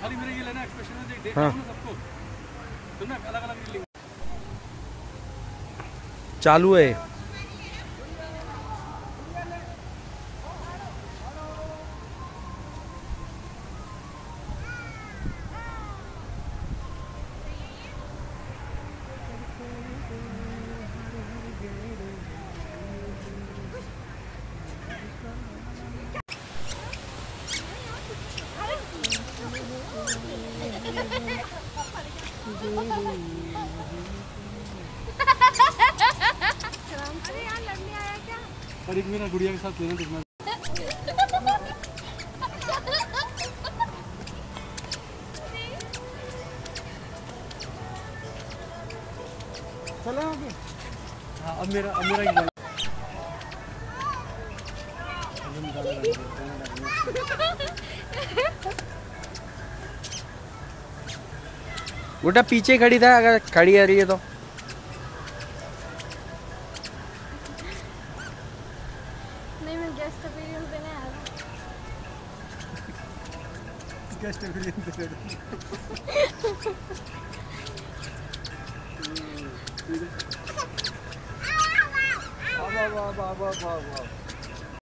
खाली मेरे ये लेना एक्सप्रेशन में देख हाँ। ना सबको। तुम ना अलग अलग लिंक चालू है। अरे यार लड़ने आया क्या? और एक मेरा गुड़िया के साथ लेना देखना। चलो आगे। हाँ अब मेरा ही बेटा पीछे खड़ी था, अगर खड़ी आ रही है तो। नहीं मैं गेस्ट अपीयरेंस देने आया था। गेस्ट अपीयरेंस दे।